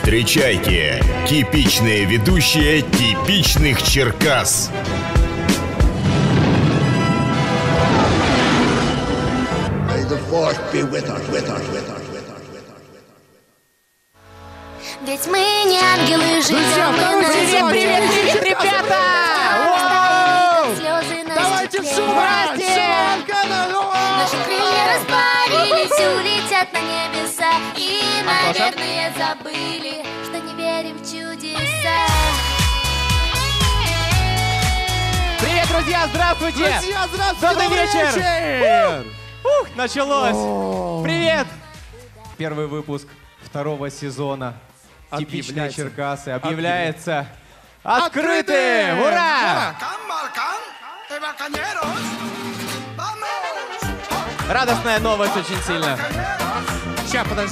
Встречайте, типичные ведущие типичных Черкас. May the force be with us. Ведь мы не ангелы, живем мы на земле. Привет, ребята! Слезы на Давайте стекле. шум! Наши крылья распарились, улетят на небеса. И, Антоша? наверное, забыли, что не верим в чудеса. Привет, друзья, здравствуйте! Друзья, здравствуйте! Добрый вечер! Ух, началось! О. Привет! Первый выпуск второго сезона «Типичные Объявляется. Черкасы» объявляется открытым! Ура! Радостная новость очень сильно. Сейчас, подожди.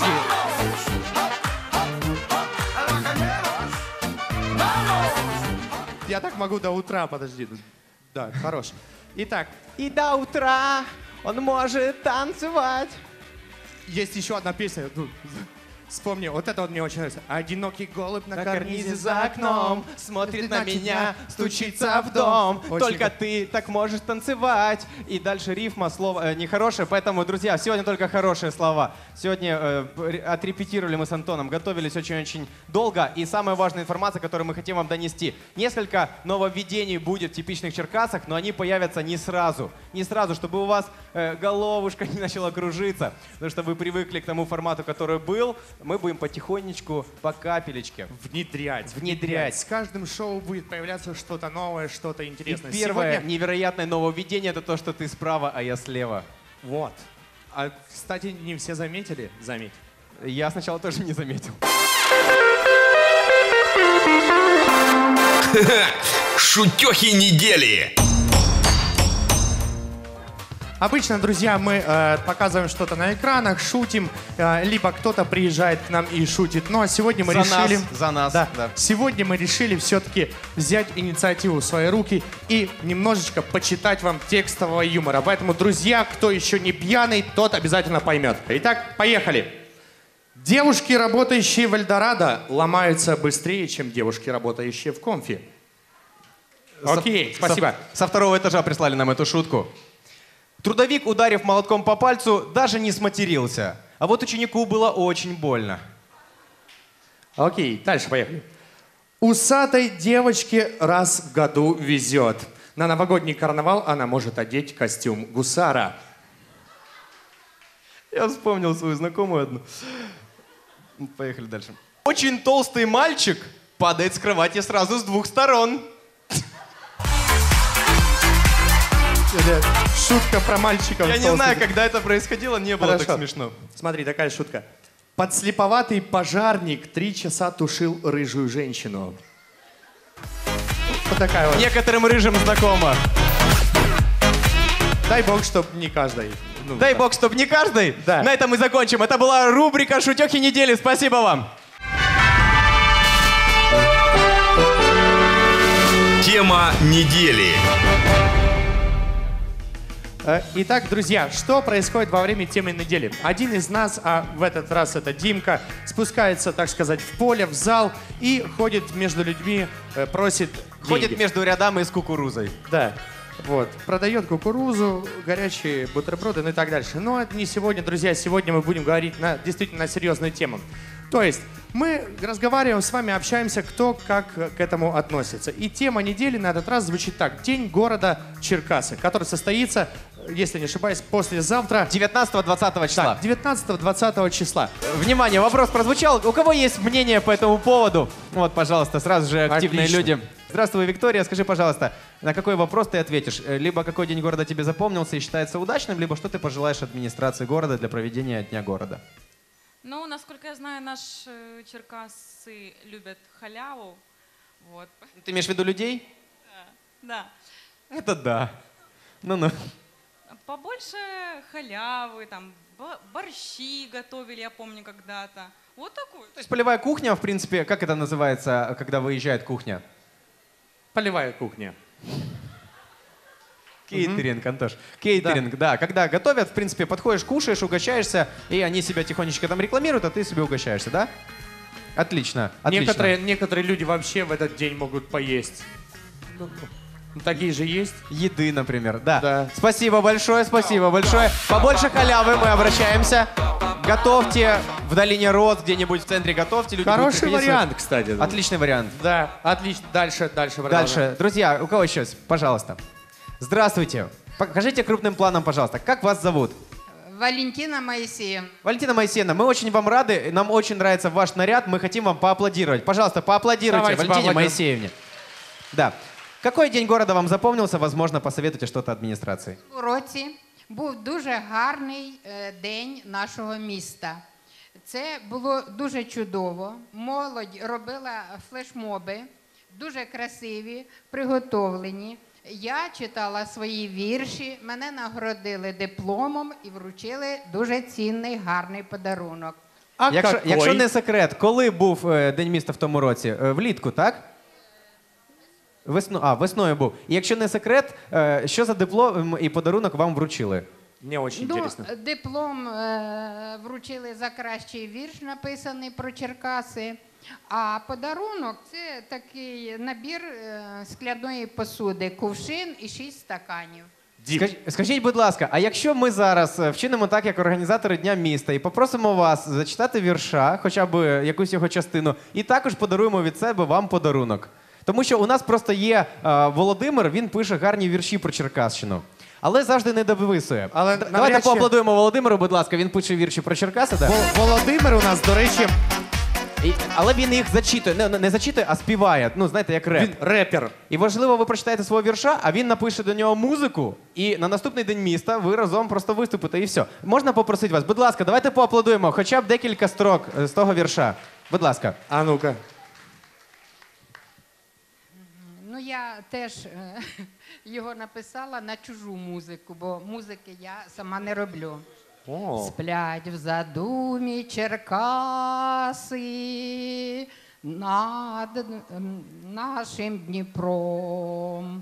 Я так могу до утра, подожди. Да, хорош. Итак, И до утра он может танцевать. есть еще одна песня. Вспомни, вот это вот мне очень нравится. Одинокий голубь на карнизе за окном смотрит на меня, стучится в дом. Очень Только хорошо. ты так можешь танцевать. И дальше рифма, слово нехорошее. Поэтому, друзья, сегодня только хорошие слова. Сегодня отрепетировали мы с Антоном, готовились очень-очень долго. И самая важная информация, которую мы хотим вам донести. Несколько нововведений будет в типичных Черкасах, но они появятся не сразу. Не сразу, чтобы у вас головушка не начала кружиться. Потому что вы привыкли к тому формату, который был. Мы будем потихонечку, по капелечке. Внедрять. С каждым шоу будет появляться что-то новое, что-то И интересное. первое Сегодня... невероятное нововведение — это то, что ты справа, а я слева. Вот. А, кстати, не все заметили? Заметь. Я сначала тоже не заметил. Шутехи недели. Обычно, друзья, мы показываем что-то на экранах, шутим, либо кто-то приезжает к нам и шутит. Но сегодня мы решили... За нас, Да. да. Сегодня мы решили все-таки взять инициативу в свои руки и немножечко почитать вам текстового юмора. Поэтому, друзья, кто еще не пьяный, тот обязательно поймет. Итак, поехали. Девушки, работающие в Эльдорадо, ломаются быстрее, чем девушки, работающие в Комфи. Окей, спасибо. Со второго этажа прислали нам эту шутку. Трудовик, ударив молотком по пальцу, даже не сматерился. А вот ученику было очень больно. Окей, дальше поехали. Усатой девочке раз в году везет. На новогодний карнавал она может одеть костюм гусара. Я вспомнил свою знакомую одну. Поехали дальше. Очень толстый мальчик падает с кровати сразу с двух сторон. Шутка про мальчиков. Я не знаю, когда это происходило, не было Хорошо. так смешно. Смотри, такая шутка. Подслеповатый пожарник 3 часа тушил рыжую женщину. Вот такая вот. Некоторым рыжим знакомо. Дай бог, чтоб не каждый. Ну, Дай да. бог, чтобы не каждый. Да. На этом мы закончим. Это была рубрика «Шутехи недели». Спасибо вам. Тема недели. Итак, друзья, что происходит во время темы недели? Один из нас, а в этот раз это Димка, спускается, так сказать, в поле, в зал и ходит между людьми, просит Ходит деньги. между рядами с кукурузой. Да, вот. Продает кукурузу, горячие бутерброды, ну и так дальше. Но это не сегодня, друзья. Сегодня мы будем говорить действительно на серьезную тему. То есть мы разговариваем с вами, общаемся, кто как к этому относится. И тема недели на этот раз звучит так. День города Черкасы, который состоится, если не ошибаюсь, послезавтра. 19-20 числа. Так, 19-20 числа. Внимание, вопрос прозвучал. У кого есть мнение по этому поводу? Вот, пожалуйста, сразу же активные Отлично. люди. Здравствуй, Виктория. Скажи, пожалуйста, на какой вопрос ты ответишь? Либо какой день города тебе запомнился и считается удачным, либо что ты пожелаешь администрации города для проведения Дня города? Ну, насколько я знаю, наши черкасцы любят халяву. Вот. Ты имеешь в виду людей? Да. Это да. Ну-ну. Побольше халявы, там, борщи готовили, я помню, когда-то. Вот такой. То есть полевая кухня, в принципе, как это называется, когда выезжает кухня? Полевая кухня. Кейтеринг, Антош. Кейтеринг, да. Когда готовят, в принципе, подходишь, кушаешь, угощаешься, и они себя тихонечко там рекламируют, а ты себе угощаешься, да? Отлично, отлично. Некоторые люди вообще в этот день могут поесть. Ну, такие же есть. Еды, например, да. Да. Спасибо большое, спасибо большое. Побольше халявы мы обращаемся. Готовьте в Долине Роз, где-нибудь в центре готовьте. Люди будут Хороший приходить свои- вариант, кстати. Отличный вариант. Да, отлично. Дальше. Дальше. Друзья, у кого еще? Пожалуйста. Здравствуйте. Покажите крупным планом, пожалуйста. Как вас зовут? Валентина Моисеевна. Валентина Моисеевна, мы очень вам рады. Нам очень нравится ваш наряд. Мы хотим вам поаплодировать. Пожалуйста, поаплодируйте Давайте Валентине поаплодируем. Моисеевне. Да. Какой день города вам запомнился? Возможно, посоветуйте что-то адміністрації. У році був дуже гарний день нашого міста. Це було дуже чудово. Молодь робила флешмоби, дуже красиві, приготовлені. Я читала свої вірші, мене нагородили дипломом і вручили дуже цінний, гарний подарунок. А Якщо не секрет, коли був День міста в тому році? Влітку, так? Весною був. І якщо не секрет, що за диплом і подарунок вам вручили? Мне очень интересно. Диплом вручили за кращий вірш, написаний про Черкаси. А подарунок – це такий набір скляної посуди, кувшин і 6 стаканів. Скажіть, будь ласка, а якщо ми зараз вчинимо так, як організатори Дня міста, і попросимо вас зачитати вірша, хоча б якусь його частину, і також подаруємо від себе вам подарунок? Тому що у нас просто є Володимир, він пише гарні вірші про Черкащину. Але завжди не дописує. Давайте поаплодуємо Володимиру, будь ласка, він пише вірші про Черкаси. Да? Володимир у нас, до речі, Але він їх зачитує, не зачитує, а співає. Ну, знаєте, як реп. він репер. І важливо, ви прочитаєте свого вірша, а він напише до нього музику, і на наступний день міста ви разом просто виступите, і все. Можна попросити вас? Будь ласка, давайте поаплодуємо хоча б декілька строк з того вірша. Будь ласка. А ну-ка. Ну, я теж його написала на чужу музику, бо музики я сама не роблю. О. Сплять в задумі Черкаси над нашим Дніпром.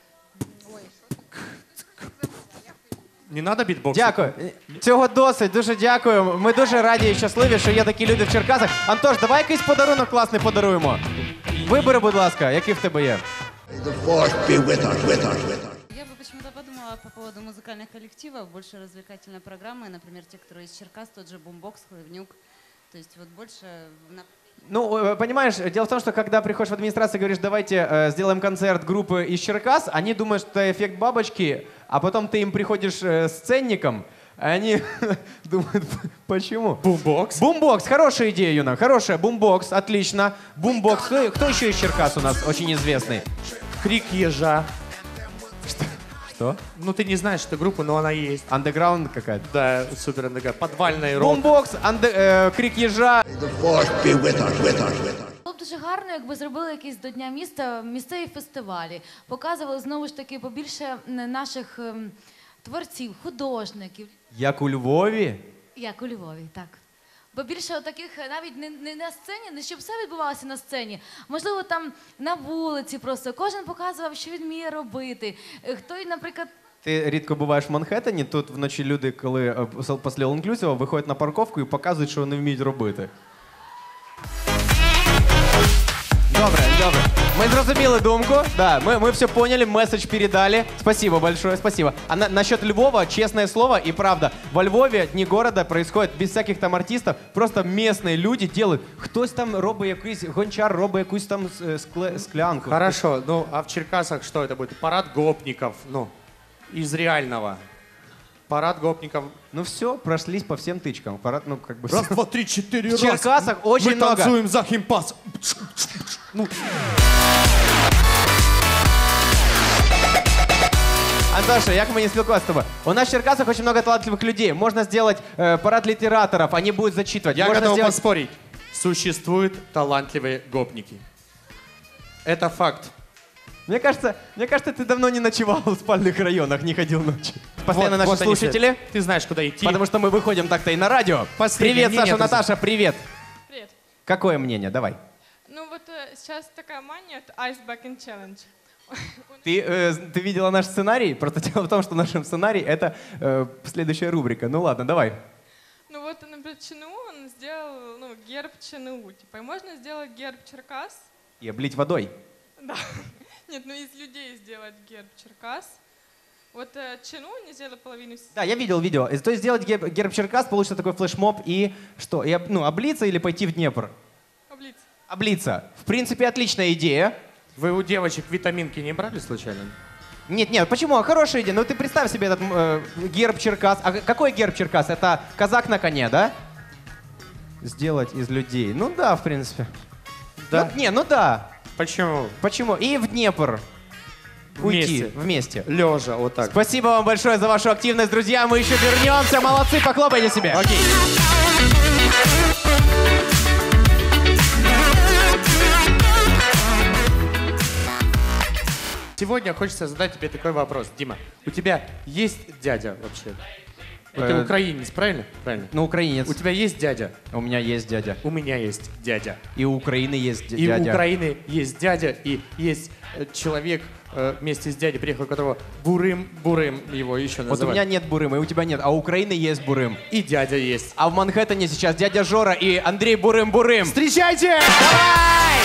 Не надо бітбоксити? Дякую. Цього досить, дуже дякую. Ми дуже раді і щасливі, що є такі люди в Черкасах. Антош, давай якийсь подарунок класний подаруємо. Вибери, будь ласка, який в тебе є. The force be with us, with us, with us. Я бы почему-то подумала по поводу музыкальных коллективов, больше развлекательной программы, например, те, которые из Черкас, тот же Бумбокс, Хлывнюк, то есть вот больше... Ну, понимаешь, дело в том, что когда приходишь в администрацию и говоришь, давайте сделаем концерт группы из Черкас, они думают, что это эффект бабочки, а потом ты им приходишь с ценником, и они думают, почему? Бумбокс? Бумбокс, хорошая идея, Юна, хорошая. Бумбокс, отлично. Бумбокс. Кто еще из Черкас у нас очень известный? Крик ежа. Что? Ну, ты не знаешь эту группу, но она есть. Андеграунд какая-то. Да, супер андеграунд. Подвальный рок. Бумбокс, крик ежа. The force be with us, with us, with us. Було б дуже гарно, якби зробили якісь до Дня міста місцеві фестивалі. Показували знову ж таки побільше наших творців, художників. Як у Львові? Як у Львові, так. Бо більше таких навіть не на сцені, не щоб все відбувалося на сцені. Можливо, там на вулиці просто. Кожен показував, що він вміє робити. Хто, наприклад, Ти рідко буваєш в Манхеттені, тут вночі люди, коли після all-inclusive, виходять на парковку і показують, що вони вміють робити. Добре, добре. Мы зрозуміли думку. Да, мы все поняли, месседж передали. Спасибо большое, спасибо. А насчет Львова, честное слово и правда, во Львове Дни города происходят без всяких там артистов, просто местные люди делают. Хтось там робить якийсь гончар, робить якусь там склянку. Хорошо, ну а в Черкасах что это будет? Парад гопников, ну, из реального. Парад гопников. Ну все, прошлись по всем тычкам. Парад, ну как бы... Раз, два, три, четыре, В Черкасах очень много. Мы танцуем за химпас. Ну. Антоша, як мені спілкуватися з тобою? У нас в Черкасах очень много талантливых людей. Можно сделать парад литераторов, они будут зачитывать. Я Можно готов сделать... поспорить. Существуют талантливые гопники. Это факт. Мне кажется, ты давно не ночевал в спальных районах, не ходил ночью. Постоянно наши вот они слушатели. Ты знаешь, куда идти. Потому что мы выходим так-то и на радио. Последнее Привет, Саша, мнение, Наташа, привет. Привет. Какое мнение? Давай. Ну вот сейчас такая мания, это Ice Bucket Challenge. Ты видела наш сценарий? Просто дело в том, что наш сценарий — это следующая рубрика. Ну ладно, давай. Ну вот, например, ЧНУ он сделал, ну, герб ЧНУ, типа, и можно сделать герб Черкас? И облить водой. Да. Нет, ну из людей сделать герб Черкас. Вот ЧНУ не сделали половину... Да, я видел видео. То есть сделать герб Черкас, получится такой флешмоб и что? И, ну, облиться или пойти в Днепр? Облиться. Облиться. В принципе, отличная идея. Вы у девочек витаминки не брали случайно? Нет, почему? Хорошая идея. Ну ты представь себе этот герб Черкас. А какой герб Черкас? Это казак на коне, да? Сделать из людей. Ну да, в принципе. Да. Ну да. Почему? Почему? И в Днепр. Уйти вместе. Лежа, вот так. Спасибо вам большое за вашу активность, друзья. Мы еще вернемся. Молодцы, похлопайте себе. Окей. Сегодня хочется задать тебе такой вопрос. Дима, у тебя есть дядя вообще? Вот ты украинец, правильно? Правильно. Ну, украинец. У тебя есть дядя? У меня есть дядя. У меня есть дядя. И у Украины есть дядя. И у Украины есть дядя, и есть человек вместе с дядей, приехал, которого Бурым его еще называют. Вот у меня нет Бурыма, и у тебя нет, а у Украины есть Бурым. И дядя есть. А в Манхэттене сейчас дядя Жора и Андрей Бурым-Бурым. Встречайте! Давай!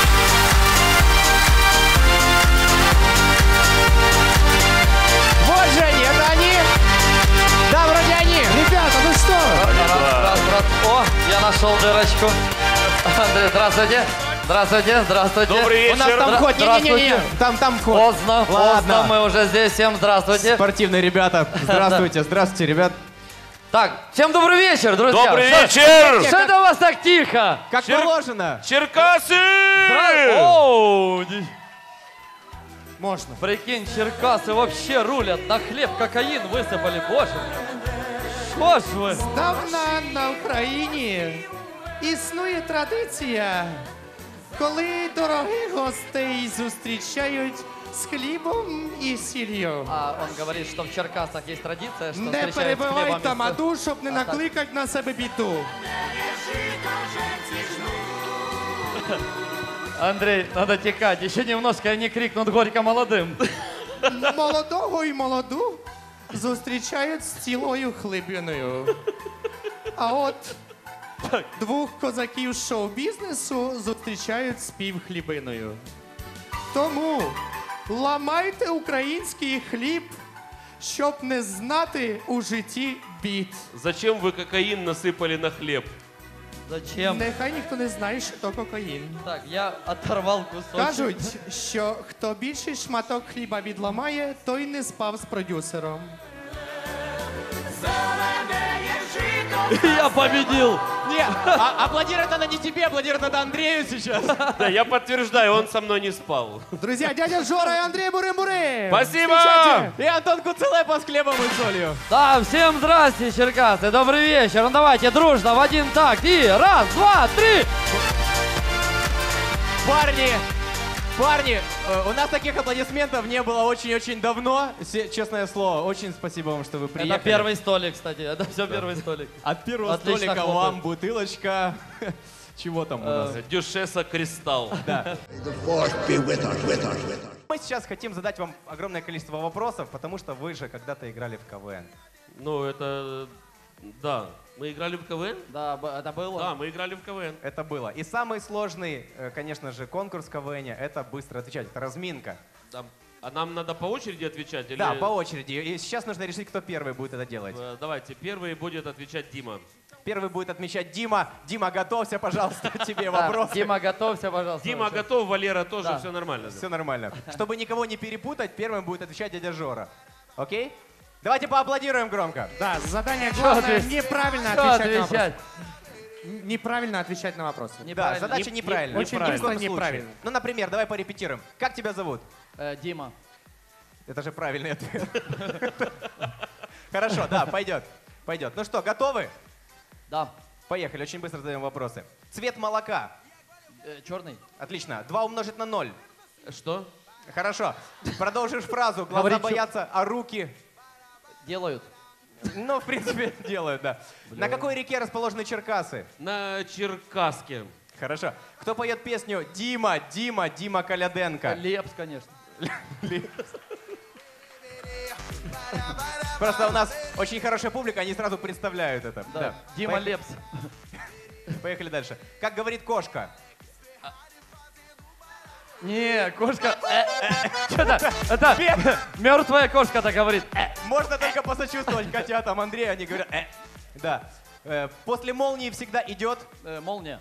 Вот же они, это они! Да, вроде они! Ребята, ну что? Раз. О, я нашел дырочку. Андрей, здравствуйте. Здравствуйте. Добрый вечер. У нас там вход, не-не-не, там вход. Поздно, мы уже здесь. Всем здравствуйте. Спортивные ребята, здравствуйте, ребят. Так, всем добрый вечер, друзья. Добрый вечер! Что это у вас так тихо? Как положено. Черкасы! Можно. Прикинь, Черкасы вообще рулят. На хлеб кокаин высыпали, боже. Що ж ви? Давно на Україні існує традиція, коли дорогих гостей зустрічають з хлібом і сіллю. А он говорит, что в Черкасах есть традиция, что Не встречают с перебивай хлебом и тамаду, щоб не так. накликать на себе біду. Андрей, надо текать. Еще немножко, и они крикнут горько молодым. Молодого і молоду зустрічають з цілою хлібиною. А от двох козаків шоу-бізнесу зустрічають з півхлібиною. Тому ламайте український хліб, щоб не знати у житті бід. Зачем вы кокаин насыпали на хлеб? Зачем? Нехай ніхто не знає, що то кокаїн. Так, я оторвал кусочек. Кажуть, що хто більший шматок хліба відламає, той не спав з продюсером. Я победил! Не, аплодировать надо не тебе, аплодировать надо Андрею сейчас. Да, я подтверждаю, он со мной не спал. Друзья, дядя Жора и Андрей Бурым-Бурым! Спасибо! Встречайте! И Антон Куцелепа с хлебом и солью. Да, всем здрасте, Черкасы, добрый вечер. Ну давайте дружно в один такт. И раз, два, три. Парни, у нас таких аплодисментов не было очень-очень давно. Честное слово, очень спасибо вам, что вы приехали. Это первый столик, кстати. Это все первый столик. От первого Отлично столика хлопают. вам бутылочка. Чего там у нас? Дюшеса Кристалл. Да. The force be with us. Мы сейчас хотим задать вам огромное количество вопросов, потому что вы же когда-то играли в КВН. Ну, это... Да. Мы играли в КВН? Да, это было. Да, мы играли в КВН. Это было. И самый сложный, конечно же, конкурс в КВН — это быстро отвечать, это разминка. Да. А нам надо по очереди отвечать? Или... Да, по очереди. И сейчас нужно решить, кто первый будет это делать. Давайте, первый будет отвечать Дима. Первый будет отмечать Дима. Дима, готовься, пожалуйста, тебе вопрос. Дима, готовься, пожалуйста. Дима готов, Валера тоже, Да. все нормально. Все нормально. Чтобы никого не перепутать, первым будет отвечать дядя Жора. Окей? Давайте поаплодируем громко. Да, задание главное неправильно Что отвечать на отвечать? вопросы. Неправильно отвечать на вопросы. Да, Неправильно. задача неправильная. Очень Ни в коем просто случае. неправильно. Ну, например, давай порепетируем. Как тебя зовут? Дима. Это же правильный ответ. Хорошо, да, пойдет. Пойдет. Ну что, готовы? Да. Поехали, очень быстро задаем вопросы. Цвет молока. Черный. Отлично. 2 умножить на 0. Что? Хорошо. Продолжишь фразу. Глаза Говори, боятся, а руки... Делают. Ну, в принципе, делают, да. На какой реке расположены Черкасы? На Черкаске. Хорошо. Кто поет песню «Дима, Дима, Дима Коляденко»? Лепс, конечно. Просто у нас очень хорошая публика, они сразу представляют это. Да. Дима Поехали. Лепс. поехали дальше. Как говорит кошка? Не, кошка... Что-то, это мертвая кошка так говорит. Можно только посочувствовать котятам Андрея, они говорят Да. После молнии всегда идет... Молния.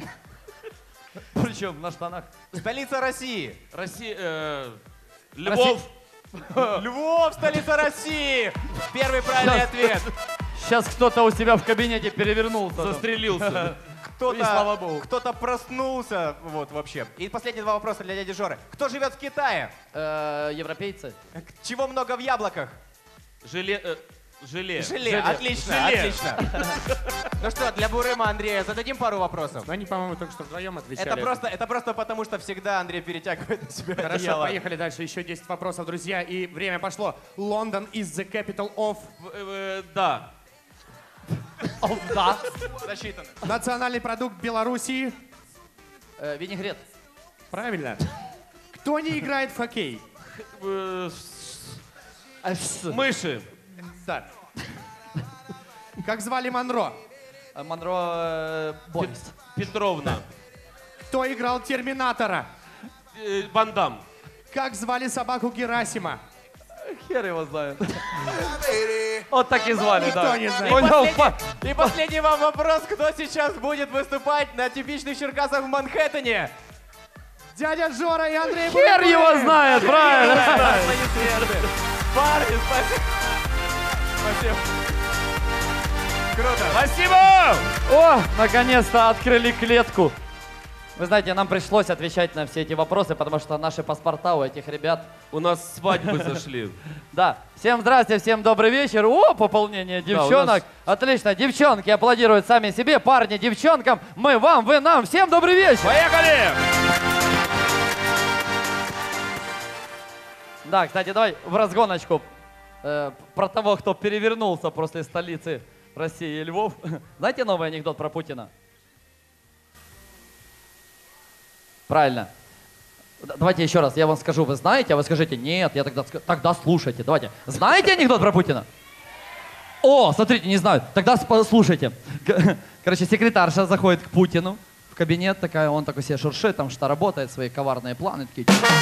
Причем на штанах. Столица России. Россия... Львов. Львов, столица России. Первый правильный ответ. Сейчас кто-то у себя в кабинете перевернулся. Застрелился. И слава богу. Кто-то проснулся, вот вообще. И последние два вопроса для дяди Жоры. Кто живет в Китае? Европейцы. Чего много в яблоках? Желе. Отлично, отлично. Ну что, для Бурыма Андрея зададим пару вопросов? Но они, по-моему, только что вдвоем отвечали. Это просто потому, что всегда Андрей перетягивает на себя Хорошо, одеяло. поехали дальше. Еще 10 вопросов, друзья. И время пошло. Лондон is the capital of... Да. Да. Засчитано. Национальный продукт Белоруссии. Винегрет. Правильно. Кто не играет в хоккей? Мыши. Да. Как звали Монро? Монро Борис. Петровна. Кто играл Терминатора? Ван Дам. Как звали собаку Герасима? Хер его знает. Вот так и звали, Никто да. не знает. И последний вам вопрос. Кто сейчас будет выступать на типичных Черкасах в Манхэттене? Дядя Жора и Андрей Хер Бурыгин. его знает, правильно. Парни, спасибо. Спасибо. Круто. Спасибо! О, наконец-то открыли клетку. Вы знаете, нам пришлось отвечать на все эти вопросы, потому что наши паспорта у этих ребят... У нас свадьбы зашли. Да. Всем здрасте, всем добрый вечер. О, пополнение девчонок. Отлично. Девчонки аплодируют сами себе. Парни девчонкам. Мы вам, вы нам. Всем добрый вечер. Поехали! Да, кстати, давай в разгоночку про того, кто перевернулся после столицы России и Львов. Знаете новый анекдот про Путина? Правильно. Давайте еще раз, я вам скажу, вы знаете, а вы скажите, нет, я тогда слушайте. Давайте. Знаете анекдот про Путина? О, смотрите, не знаю. Тогда слушайте. Короче, секретарша заходит к Путину в кабинет, такая, он такой себе шуршит, там что работает, свои коварные планы. Такие...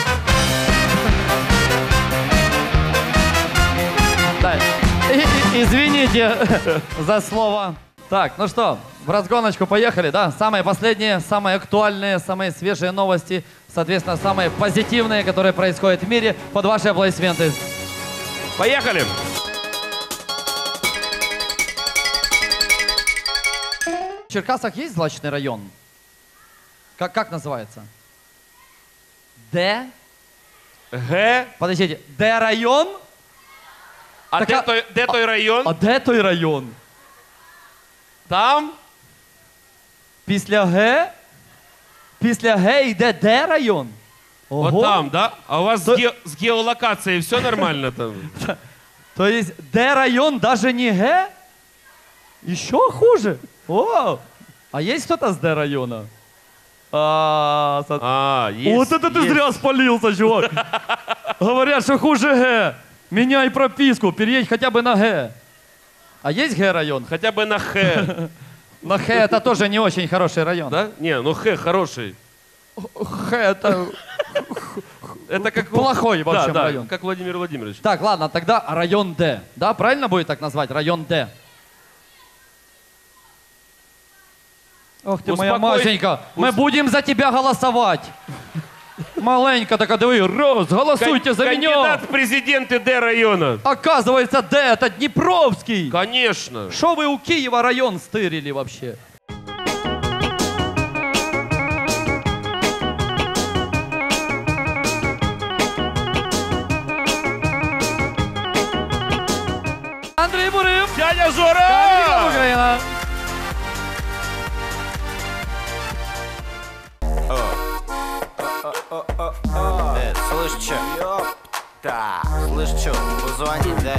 Да. Извините за слово. Так, ну что, в разгоночку поехали, да? Самые последние, самые актуальные, самые свежие новости, соответственно, самые позитивные, которые происходят в мире, под ваши аплодисменты. Поехали! В Черкасах есть злачный район? Как называется? Д? Г? Подождите, Д-район? А де той район? А де той район? Там? Після Г? Після Г йде Д район? Ого. Вот там, да? А у вас с геолокацией все нормально там? То есть Д район даже не Г? Еще хуже? О! А есть кто-то с Д района? Есть. Вот это ты зря спалился, чувак. Говорят, что хуже Г. Меняй прописку, переедь хотя бы на Г. А есть Г район? Хотя бы на Х. На Х это тоже не очень хороший район. Да? Не, ну Х хороший. Х это... Это как... Плохой, в общем, да, район. Как Владимир Владимирович. Так, ладно, тогда район Д. Да, правильно будет так назвать? Район Д. Ох ты, моя Машенька, мы будем за тебя голосовать. Маленька такая, давай, раз, голосуйте за меня. Кандидат в президенты Д района. Оказывается, Д это Днепровский. Конечно. Что вы у Киева район стырили вообще? Андрей Бурым. Дядя Жора. Украина. Слышь, чё? Так, слышь, чё? Позвони, дай.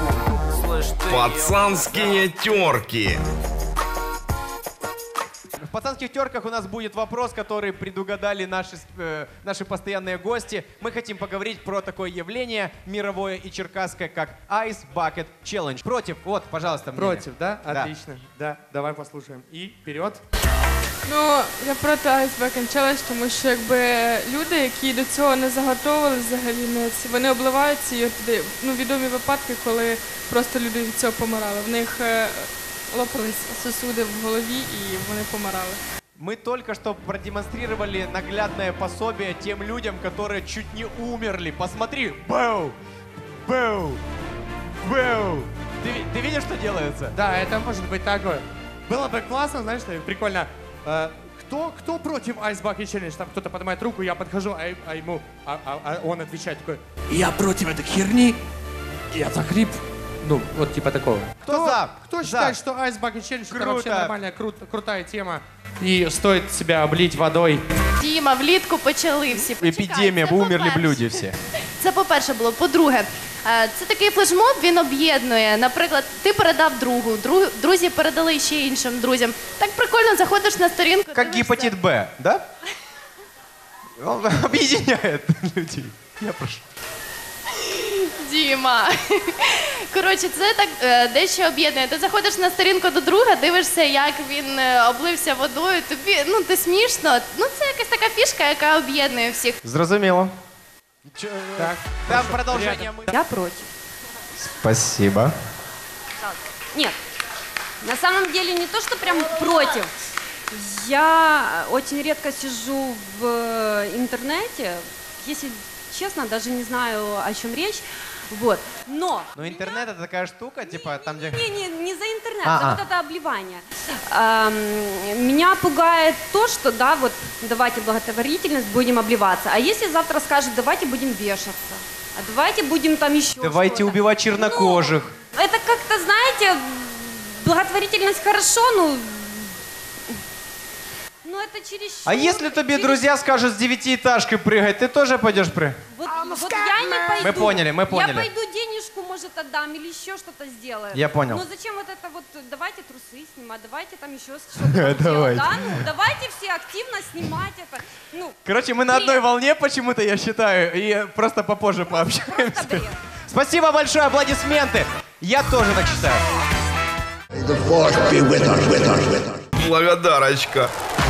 Слышь, ты... Пацанские терки. пацанских терках у нас будет вопрос, который предугадали наши постоянные гости. Мы хотим поговорить про такое явление мировое и черкасское, как Ice Bucket Challenge. Против, вот, пожалуйста, мнение. Против, да? Отлично. Да, давай послушаем. І вперед. Ну, я проти Ice Bucket Challenge, тому що якби люди, які до цього не заготовили взагалі, вони обливаються, і от відомі випадки, коли просто люди від цього помирали. В них лопались сосуди в голові і вони помирали. Мы только что продемонстрировали наглядное пособие тем людям, которые чуть не умерли. Посмотри, бэу, бэу, бэу. Ты видишь, что делается? Да, это может быть такое. Было бы классно, знаешь, что прикольно. Кто против Ice Bucket Challenge? Там кто-то поднимает руку, я подхожу, а он отвечает такой: я против этой херни, я за гриб. Ну, вот типа такого. Кто за? Кто считает, что Ice Bucket Challenge это вообще нормальная, крутая тема и стоит себя облить водой? Діма, влітку почали всі. Епідемія, бо умерли б люди всі. Це по-перше було. По-друге, це такий флешмоб, він об'єднує. Наприклад, ти передав другу, друзі передали ще іншим друзям. Так прикольно, заходиш на сторінку. Как гепатит Б, да? Он объединяет людей. Я прошу. Діма. Коротше, це так дещо об'єднує. Ти заходиш на сторінку до друга, дивишся, як він облився водою. Тобі, це смішно. Це якась така фішка, яка об'єднує всіх. Зрозуміло. Так. Там продолжение. Я против. Спасибо. Нет, на самом деле не то, что прям против. Я очень редко сижу в интернете, если честно, даже не знаю, о чем речь. Вот. Но... Ну, интернет это такая штука, типа там, где... Не за интернет, за вот это обливание. Меня пугает то, что, да, вот давайте благотворительность, будем обливаться. А если завтра скажут, давайте будем вешаться, а давайте будем там еще Давайте что-то. убивать чернокожих. Ну, это как-то, знаете, благотворительность хорошо, ну это чересчур. А если тебе друзья скажут с 9-этажкой прыгать, ты тоже пойдешь прыгать? Вот я не пойду. Мы поняли. Я пойду денежку, может, отдам или еще что-то сделаю. Я понял. Но зачем вот это вот, давайте трусы снимать, давайте там еще что-то делать, да? Ну, давайте все активно снимать это. Ну, короче, мы на одной волне почему-то, я считаю, и просто попозже пообщаемся. Спасибо большое, аплодисменты. Я тоже так считаю. Благодарочка.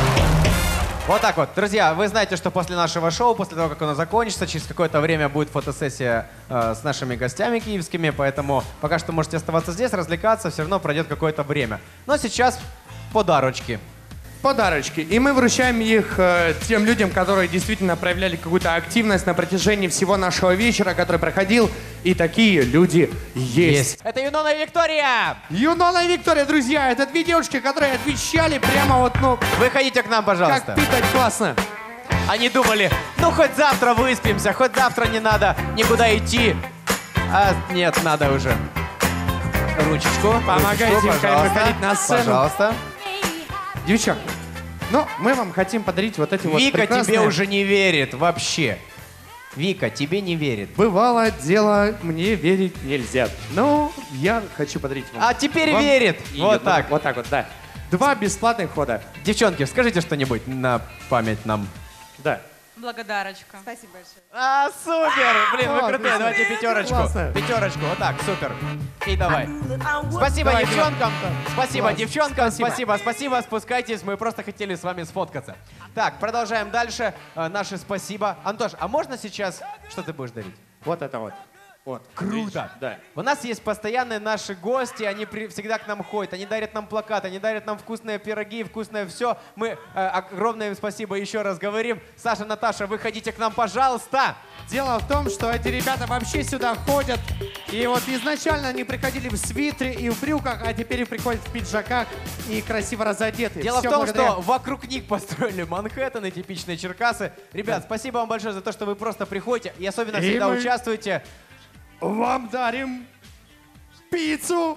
Вот так вот. Друзья, вы знаете, что после нашего шоу, после того, как оно закончится, через какое-то время будет фотосессия с нашими гостями киевскими, поэтому пока что можете оставаться здесь, развлекаться, все равно пройдет какое-то время. Но сейчас подарочки. Подарочки. И мы вручаем их тем людям, которые действительно проявляли какую-то активность на протяжении всего нашего вечера, который проходил. И такие люди есть. Это Юнона и Виктория! Юнона и Виктория, друзья, это две девушки, которые отвечали прямо вот, Выходите к нам, пожалуйста. Как питать классно. Они думали, хоть завтра выспимся, хоть завтра не надо никуда идти. А нет, надо уже. Ручечку. Помогайте им выходить на сцену. Пожалуйста. Девчонки, мы вам хотим подарить вот эти Вика вот прекрасные... тебе уже не верит вообще. Вика тебе не верит. Бывало дело, мне верить нельзя. Но я хочу подарить вам. А теперь верит. Вот так. Вот так вот, да. 2 бесплатных хода. Девчонки, скажите что-нибудь на память нам. Да. Благодарочка. Спасибо большое. Супер! Блин, вы крутые. Давайте пятерочку. Классно. Пятерочку. Вот так, супер. И давай. Спасибо девчонкам. Спасибо девчонкам. Спасибо. Спускайтесь. Мы просто хотели с вами сфоткаться. Так, продолжаем дальше. Наши спасибо. Антош, а можно сейчас... Что ты будешь дарить? Вот это вот. Вот. Круто. Да. У нас есть постоянные наши гости, они всегда к нам ходят, они дарят нам плакаты, они дарят нам вкусные пироги, вкусное все. Мы огромное им спасибо еще раз говорим. Саша, Наташа, выходите к нам, пожалуйста. Дело в том, что эти ребята вообще сюда ходят. И вот изначально они приходили в свитере и в брюках, а теперь приходят в пиджаках и красиво разодеты. Дело Все в том, благодаря... что вокруг них построили Манхэттен и типичные Черкасы. Ребят, спасибо вам большое за то, что вы просто приходите и особенно всегда участвуете. Вам дарим пиццу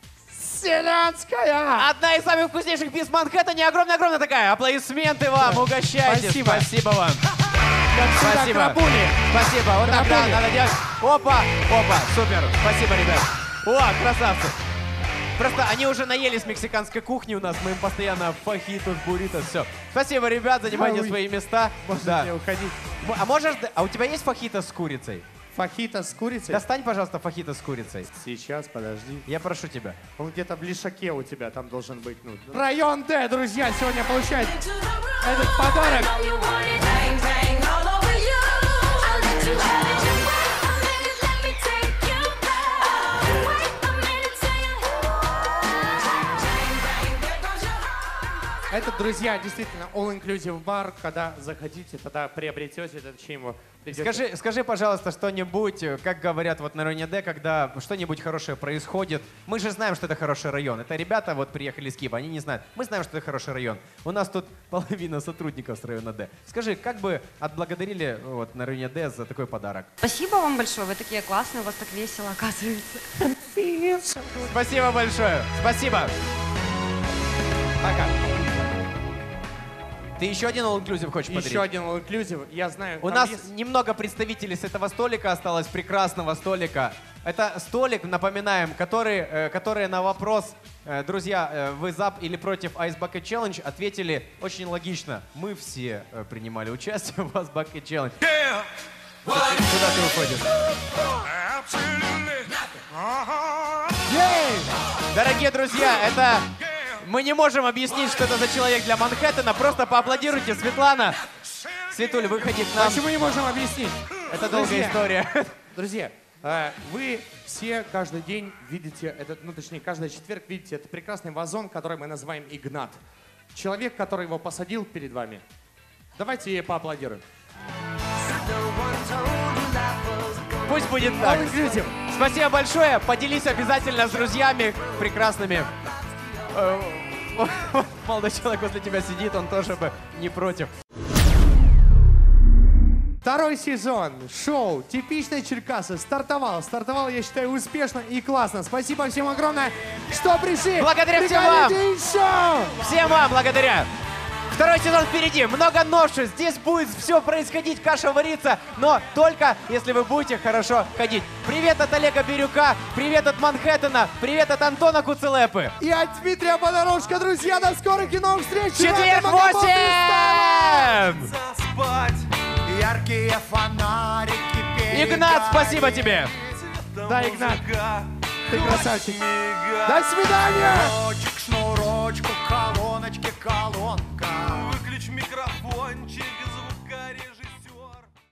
селянская. Одна из самых вкуснейших пиц в Манхэттене. Огромная-огромная такая. Аплодисменты вам. Угощайтесь. Спасибо вам. Спасибо. Спасибо. Вот так надо делать. Опа. Супер. Спасибо, ребят. О, красавцы. Просто они уже наелись мексиканской кухни у нас, мы им постоянно фахитос, буритос, все. Спасибо, ребят, занимайте свои места. Можете не уходить. А у тебя есть фахитос с курицей? Фахитос с курицей? Достань, пожалуйста, фахитос с курицей. Сейчас, подожди. Я прошу тебя. Он где-то в лишаке у тебя там должен быть. Ну. Район Д, друзья, сегодня получает этот подарок. Это, друзья, действительно all-inclusive бар. Когда захотите, тогда приобретете, точнее его придется. Скажи, пожалуйста, что-нибудь, как говорят вот на районе Д, когда что-нибудь хорошее происходит. Мы же знаем, что это хороший район. Это ребята вот приехали из Киева, они не знают. Мы знаем, что это хороший район. У нас тут половина сотрудников с района Д. Скажи, как бы отблагодарили вот на районе Д за такой подарок? Спасибо вам большое, вы такие классные, у вас так весело, оказывается. Спасибо большое. Спасибо. Пока. Ты еще один all-inclusive хочешь подарить? Еще один all-inclusive, я знаю. У нас немного представителей с этого столика осталось, прекрасного столика. Это столик, напоминаем, который на вопрос, друзья, вы за или против Ice Bucket Challenge, ответили очень логично. Мы все принимали участие в Ice Bucket Challenge. Куда ты уходишь? Дорогие друзья, это... Мы не можем объяснить, что это за человек для Манхэттена. Просто поаплодируйте, Светлана. Светуль, выходи к нам. Почему не можем объяснить? Это долгая история. Друзья, вы все каждый день видите, точнее, каждый четверг видите этот прекрасный вазон, который мы называем Игнат. Человек, который его посадил перед вами. Давайте ей поаплодируем. Пусть будет так. Спасибо большое. Поделись обязательно с друзьями прекрасными. Молодой человек возле тебя сидит, он тоже бы не против. Второй сезон шоу «Типичные Черкасы» стартовал, я считаю, успешно и классно. Спасибо всем огромное, что пришли. Благодаря всем вам. Всем вам благодаря. Второй сезон впереди, много новшеств. Здесь будет все происходить, каша вариться, но только если вы будете хорошо ходить. Привет от Олега Бирюка, привет от Манхэттена, привет от Антона Куцелепы. И от Дмитрия Подорожка, друзья, до скорых и новых встреч. Четверг 8! Яркие фонарики. Игнат, спасибо тебе. Да, Игнат, ты красавчик. До свидания. Шнурочек, шнурочку, колоночки, колонка. Выключи микрофончик.